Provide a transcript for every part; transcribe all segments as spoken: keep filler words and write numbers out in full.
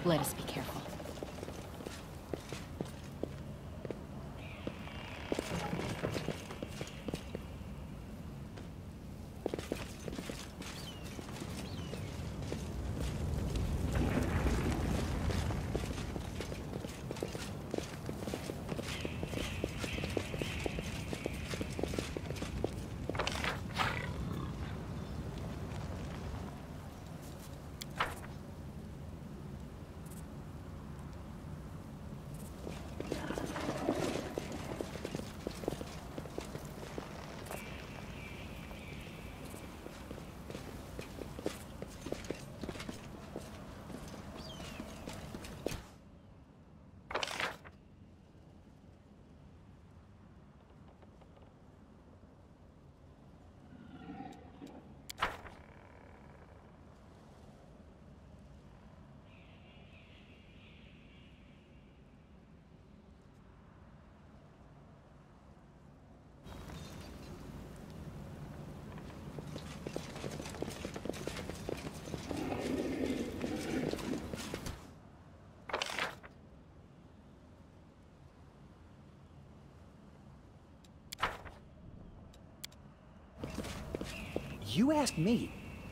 Let us be careful. You asked me.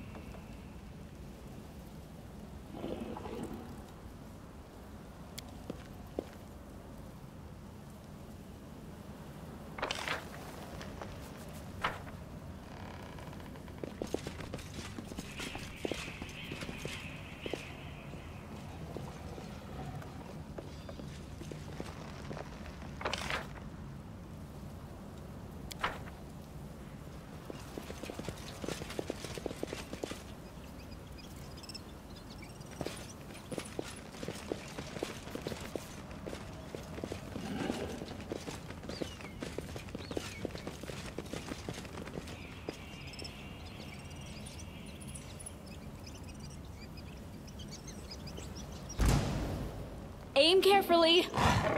Aim carefully.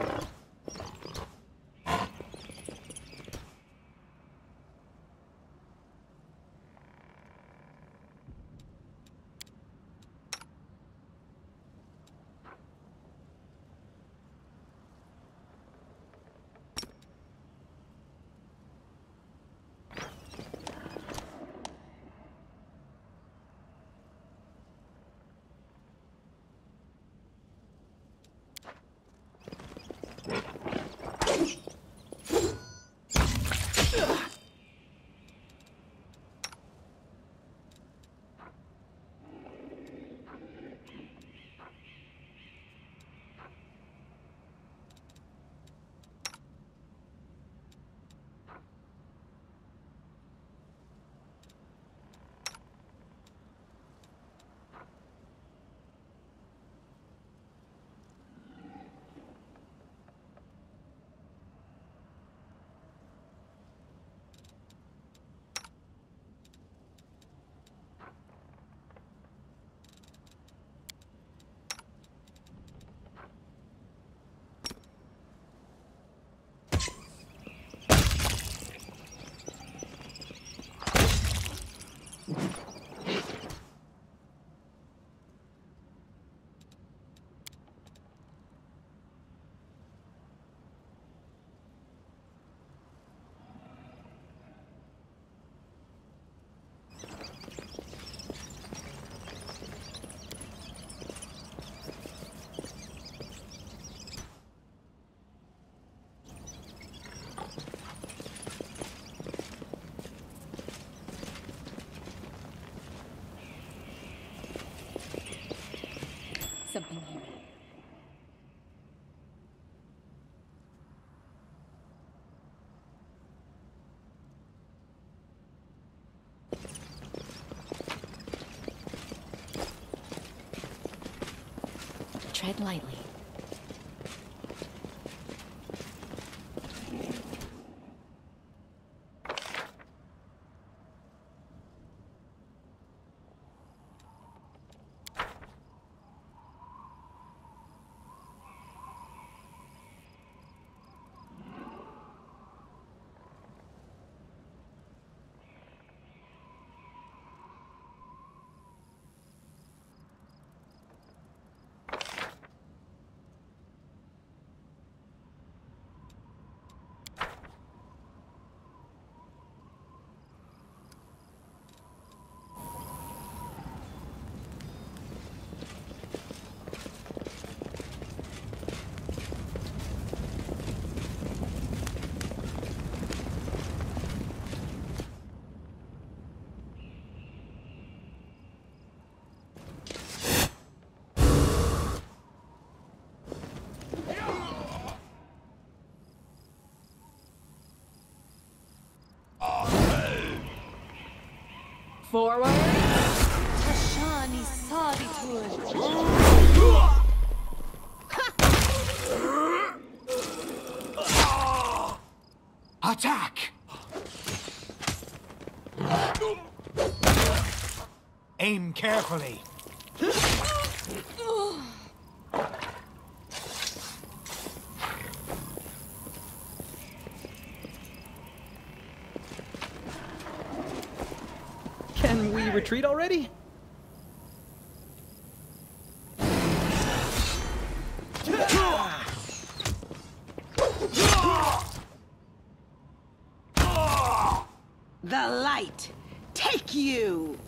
Something here. Tread lightly. Forward. Tashani Solitude. Attack! Aim carefully. Can we retreat already? The light, take you!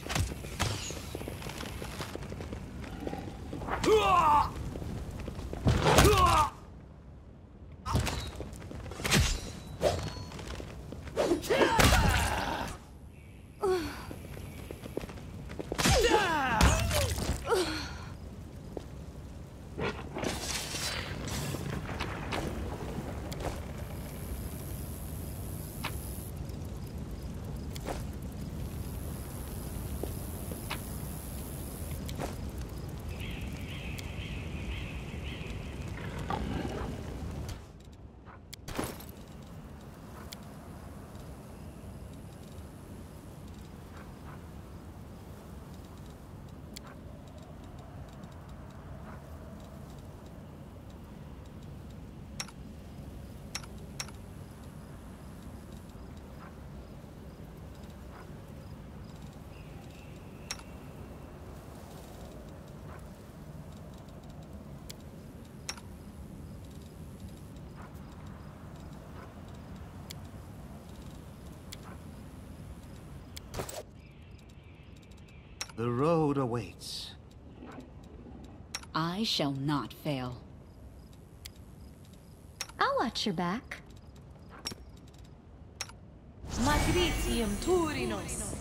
The road awaits. I shall not fail. I'll watch your back. Matricium Turinos.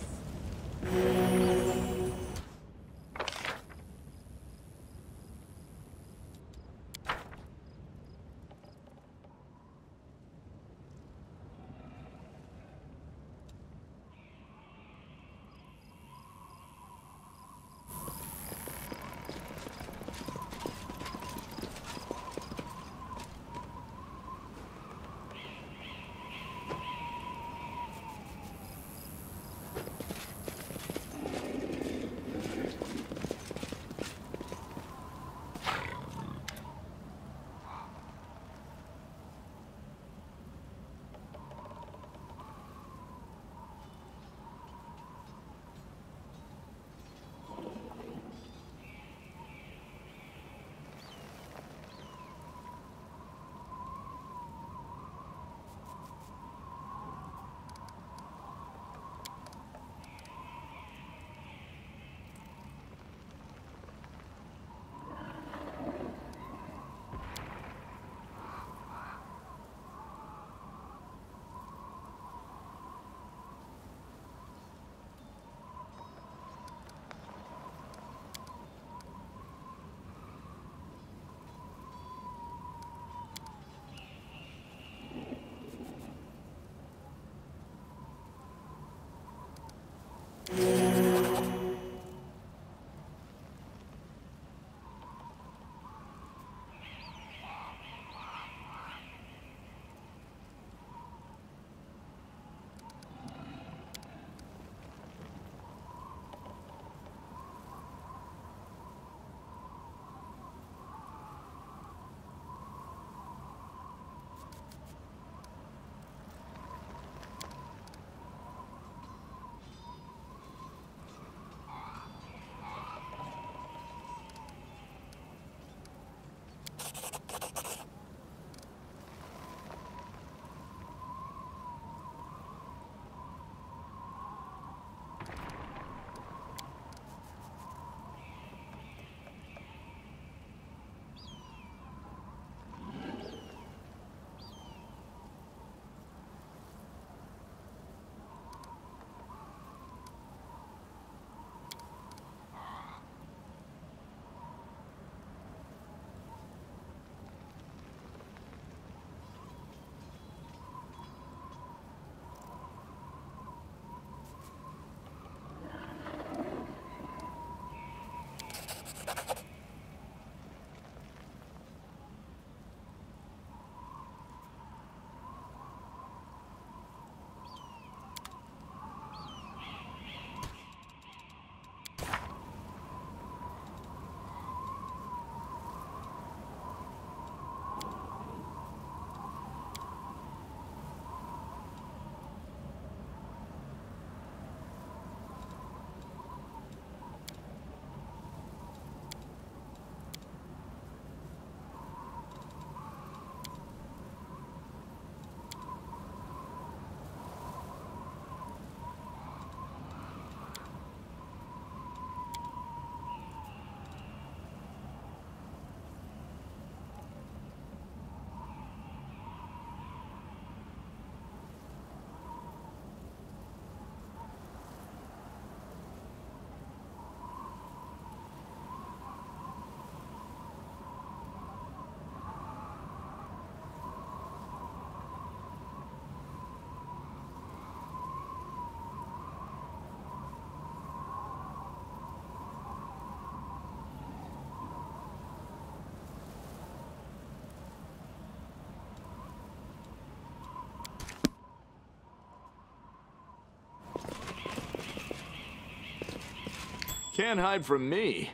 Can't hide from me.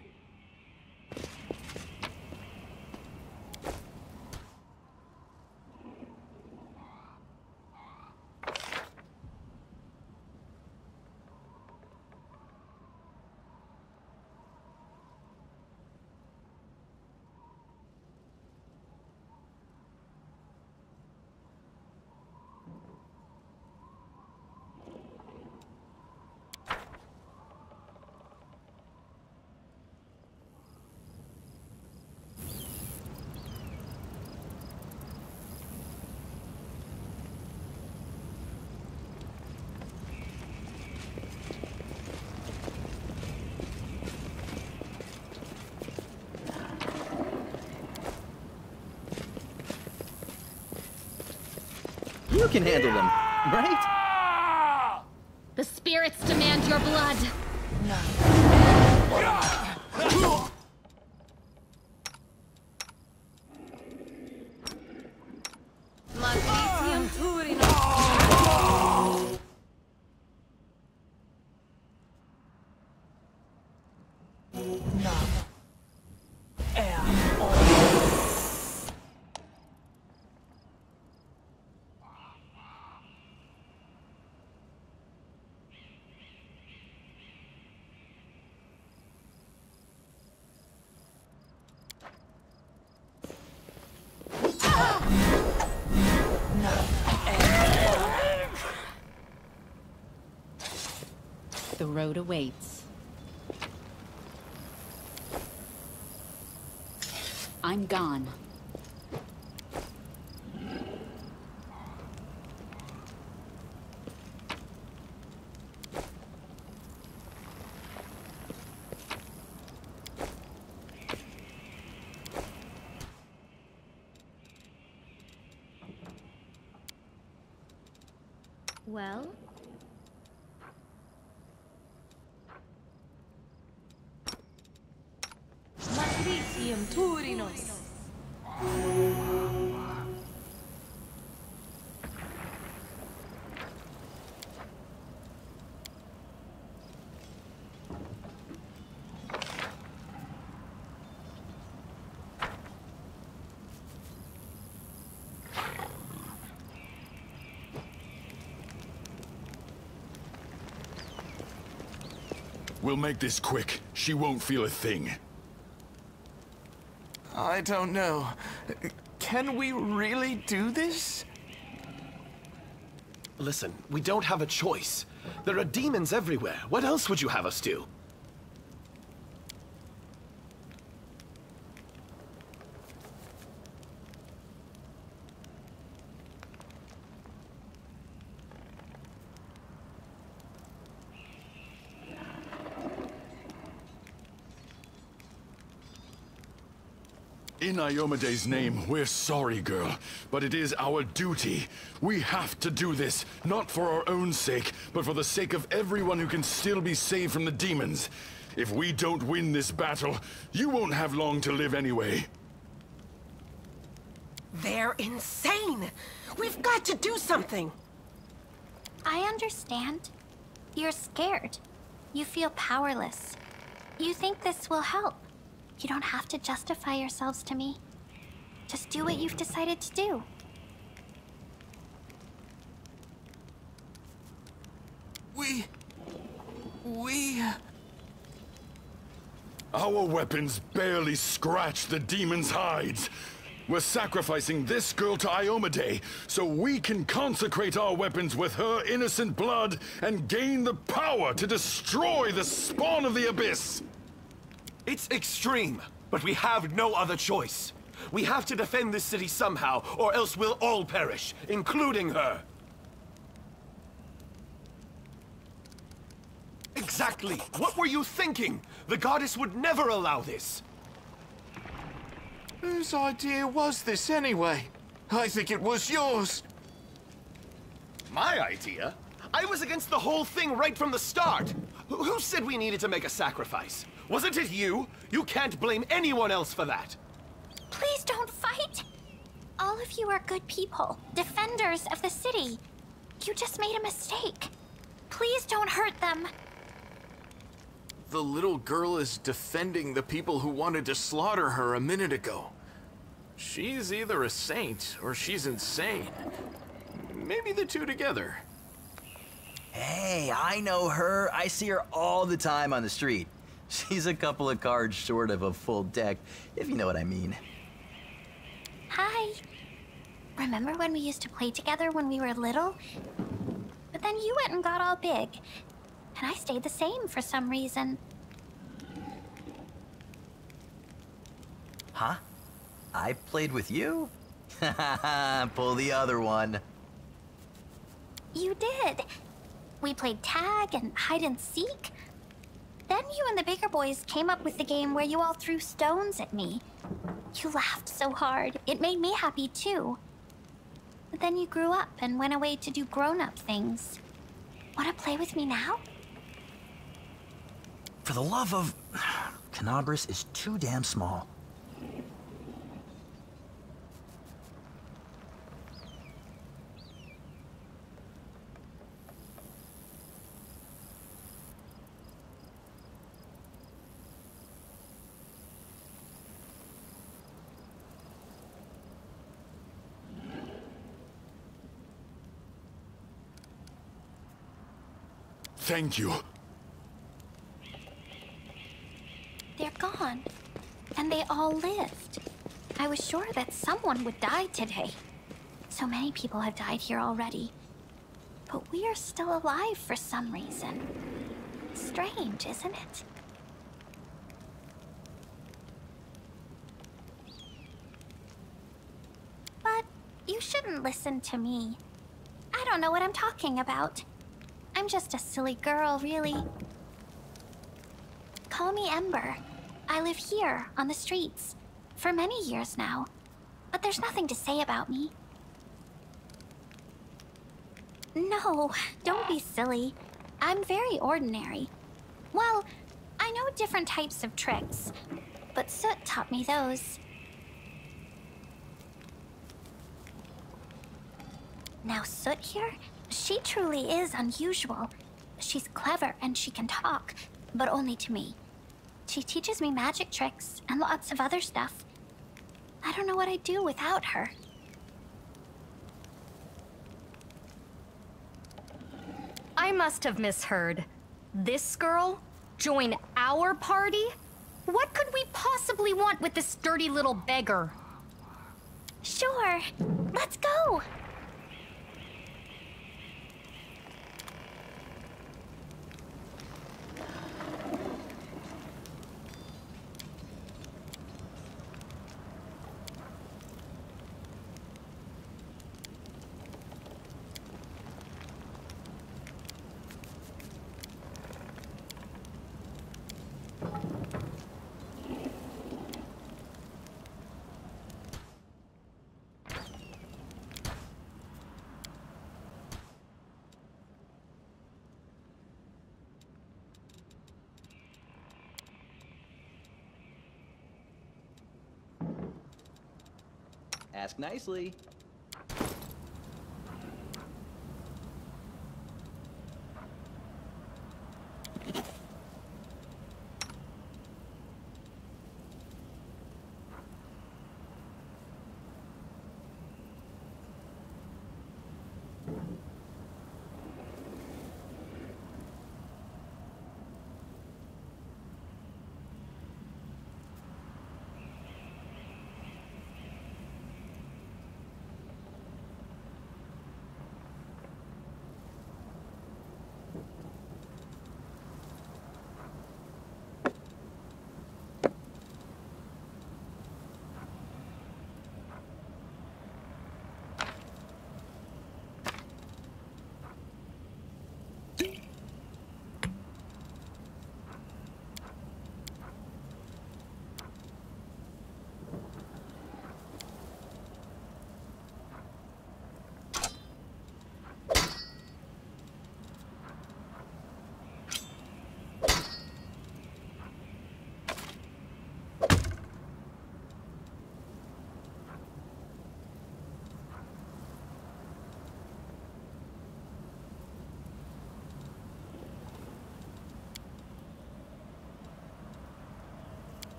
You can handle them, right? The spirits demand your blood. Magnesium Turinus. The road awaits. I'm gone. Well? Magnesium Turinus. We'll make this quick. She won't feel a thing. I don't know. Can we really do this? Listen, we don't have a choice. There are demons everywhere. What else would you have us do? In Iomede's name, we're sorry, girl, but it is our duty. We have to do this, not for our own sake, but for the sake of everyone who can still be saved from the demons. If we don't win this battle, you won't have long to live anyway. They're insane! We've got to do something! I understand. You're scared. You feel powerless. You think this will help. You don't have to justify yourselves to me. Just do what you've decided to do. We... we... Our weapons barely scratch the demons' hides. We're sacrificing this girl to Iomede so we can consecrate our weapons with her innocent blood and gain the power to destroy the spawn of the Abyss. It's extreme, but we have no other choice. We have to defend this city somehow, or else we'll all perish, including her. Exactly! What were you thinking? The goddess would never allow this! Whose idea was this anyway? I think it was yours. My idea? I was against the whole thing right from the start! Wh- Who said we needed to make a sacrifice? Wasn't it you? You can't blame anyone else for that! Please don't fight! All of you are good people, defenders of the city. You just made a mistake. Please don't hurt them. the little girl is defending the people who wanted to slaughter her a minute ago. She's either a saint or she's insane. Maybe the two together. Hey, I know her. I see her all the time on the street. She's a couple of cards short of a full deck, if you know what I mean. Hi. Remember when we used to play together when we were little? But then you went and got all big. And I stayed the same for some reason. Huh? I played with you? Pull the other one. You did. We played tag and hide and seek. Then you and the bigger boys came up with the game where you all threw stones at me. You laughed so hard. It made me happy too. But then you grew up and went away to do grown-up things. Want to play with me now? For the love of... Canabras is too damn small. Thank you. They're gone. And they all lived. I was sure that someone would die today. So many people have died here already. But we are still alive for some reason. Strange, isn't it? But you shouldn't listen to me. I don't know what I'm talking about. I'm just a silly girl, really. Call me Ember. I live here, on the streets, for many years now. But there's nothing to say about me. No, don't be silly. I'm very ordinary. Well, I know different types of tricks, but Soot taught me those. Now Soot here, she truly is unusual. She's clever and she can talk, but only to me. She teaches me magic tricks and lots of other stuff. I don't know what I'd do without her. I must have misheard. This girl? Join our party? What could we possibly want with this dirty little beggar? Sure, let's go! Ask nicely.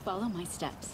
Follow my steps.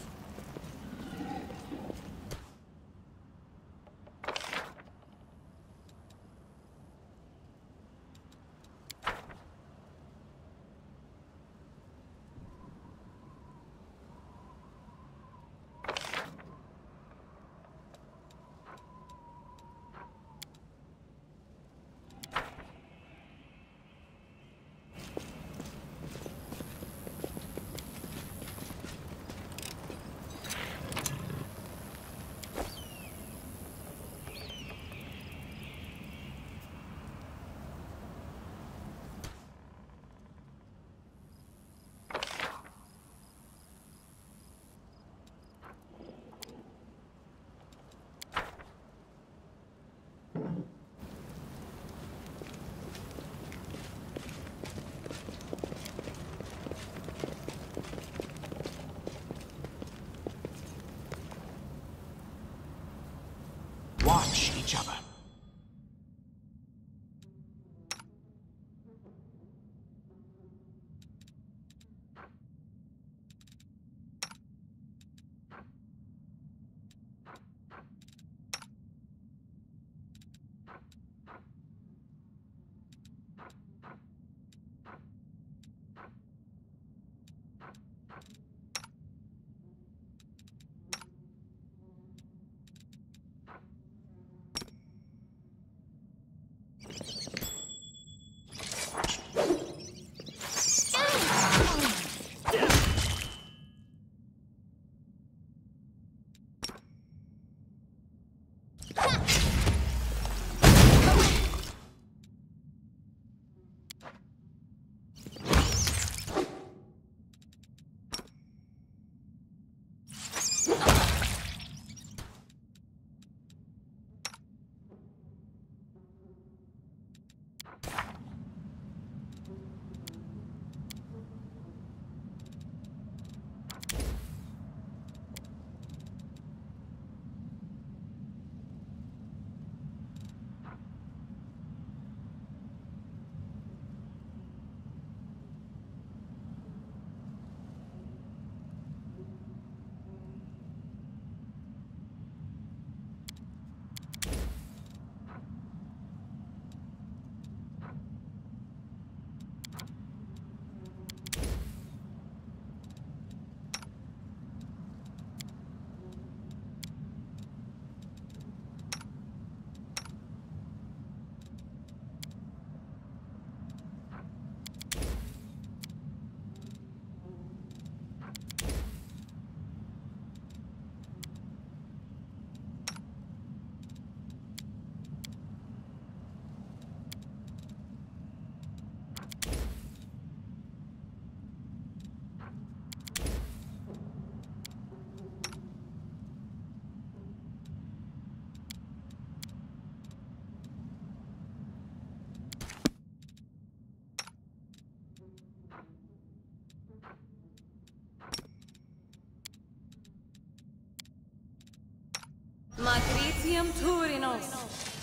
Watch each other. Matricium Turinos.